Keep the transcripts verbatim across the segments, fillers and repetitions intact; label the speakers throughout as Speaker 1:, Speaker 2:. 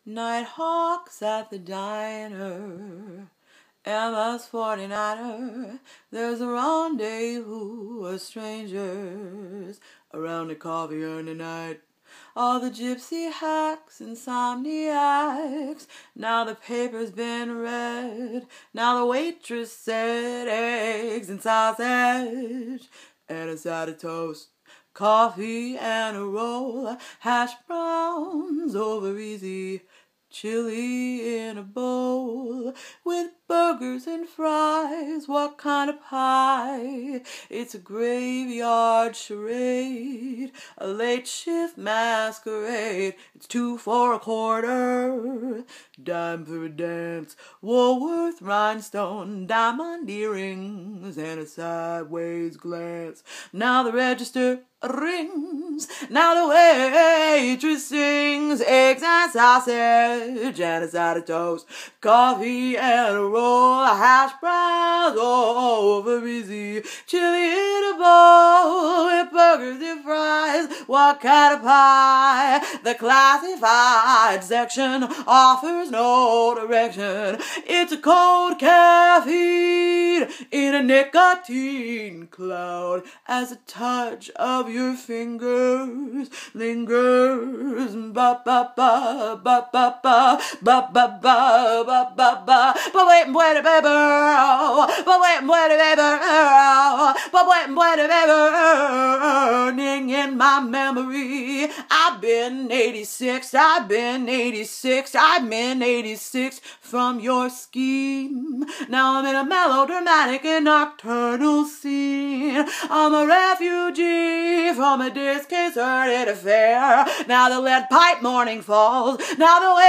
Speaker 1: Nighthawks at the diner, M S forty-niner, there's a rendezvous of strangers around the coffee urn tonight. All the gypsy hacks, insomniacs, now the paper's been read, now the waitress said eggs and sausage and a side of toast, coffee and a roll, hash browns over easy, chili in a bowl, with burgers and fries. What kind of pie? It's a graveyard charade, a late shift masquerade. It's two for a quarter, dime for a dance, Woolworth rhinestone, diamond earrings, and a sideways glance. Now the register rings, now the waitress sings, eggs and sausage and a side of toast, coffee and a roll, hash browns over easy, chili in a bowl, with burgers and fries. What kind of pie? The classified section offers no direction. It's a cold caffeine in a nicotine cloud, as a touch of your fingers lingers. Ba ba ba ba ba ba ba ba ba ba ba ba. But wait and wait a baby, but wait and wait a baby, but wait and wait a baby. Burning in my memory, I've been eighty-six, I've been eighty-six, I've been eighty-six from your scheme. Now I'm in a melodramatic and nocturnal scene. I'm a refugee from a disconcerted affair. Now the lead pipe morning falls, now the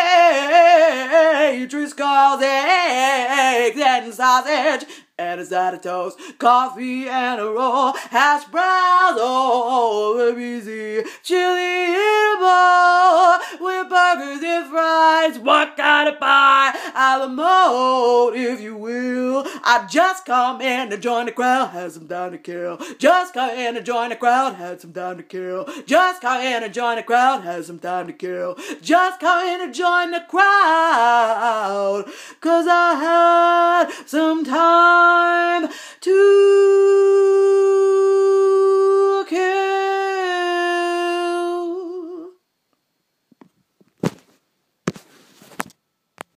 Speaker 1: waitress calls, eggs and sausage and a side of toast, coffee and a roll, hash browns over easy, chili in a bowl, with burgers and fries. What kind of pie? A la mode, if you will. I just come in to join the crowd, had some time to kill. Just come in to join the crowd, had some time to kill. Just come in to join the crowd, had some time to kill. Just come in to join the crowd, 'cause I had some time to